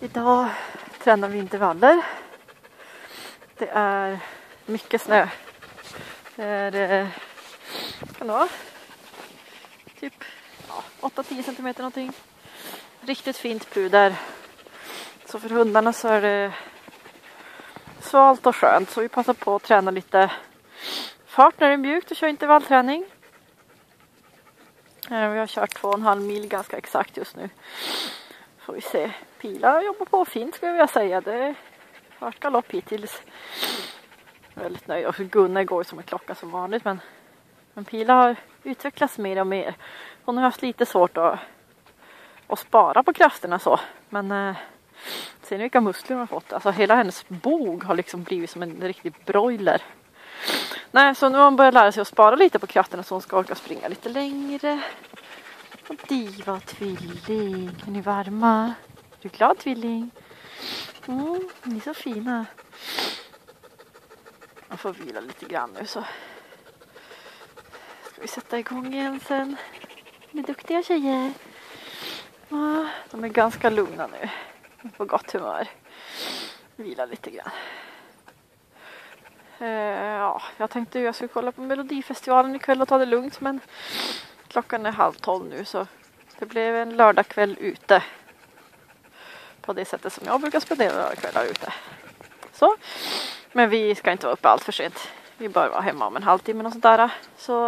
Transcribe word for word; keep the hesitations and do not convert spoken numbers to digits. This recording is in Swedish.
Idag tränar vi intervaller. Det är mycket snö. Det är, kan det vara, typ ja, åtta till tio centimeter någonting. Riktigt fint puder. Så för hundarna så är det svalt och skönt. Så vi passar på att träna lite fart när det är mjukt och kör intervallträning. Vi har kört två och en halv mil ganska exakt just nu. Får vi se. Pila jobbar på fint skulle jag vilja säga. Det är fartgalopp hittills. Jag är väldigt nöjd. Och Gunnar går som en klocka som vanligt. Men, men Pila har utvecklats mer och mer. Hon har haft lite svårt att, att spara på krafterna så. Men eh, ser ni vilka muskler hon har fått. Alltså hela hennes bog har liksom blivit som en riktig broiler. Nej, så nu har hon börjat lära sig att spara lite på krafterna så hon ska orka springa lite längre. Och diva, tvilling. Är ni varma? Är du glad, tvilling? Mm, ni är så fina. Jag får vila lite grann nu så ska vi sätta igång igen sen. Ni är duktiga tjejer. Ja, de är ganska lugna nu. På gott humör. Vila lite grann. Uh, ja, jag tänkte att jag skulle kolla på Melodifestivalen ikväll och ta det lugnt, men klockan är halv tolv nu så det blev en lördagkväll ute. På det sättet som jag brukar spendera lördagkvällar ute. Så, men vi ska inte vara uppe allt för sent. Vi bör vara hemma om en halvtimme och sånt där. Så